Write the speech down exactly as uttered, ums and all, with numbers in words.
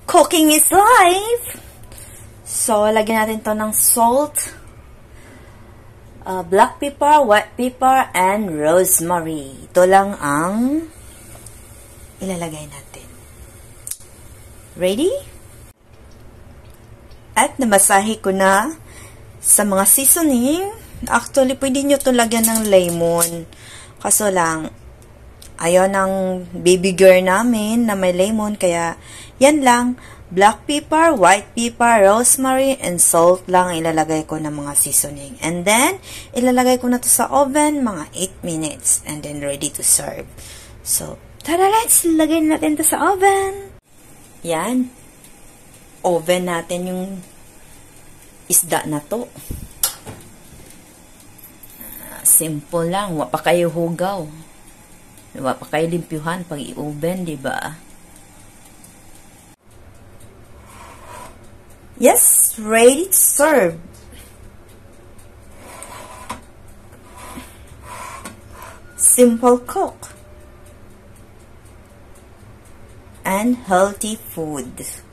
Cooking is life! So, lagyan natin to ng salt, uh, black pepper, white pepper, and rosemary. Ito lang ang ilalagay natin. Ready? At namasahe ko na sa mga seasoning. Actually, pwede nyo ito lagyan ng lemon. Kaso lang, ayaw ng baby girl namin na may lemon. Kaya, yan lang. Black pepper, white pepper, rosemary, and salt lang ilalagay ko ng mga seasoning. And then, ilalagay ko na to sa oven mga eight minutes. And then, ready to serve. So, tara, let's lagay natin to sa oven. Yan. Oven natin yung isda na to. Simple lang. Wa pa kayo hugaw. Wa pa kayo limpyuhan pag i-oven, diba? Yes, ready to serve. Simple cook. And healthy food.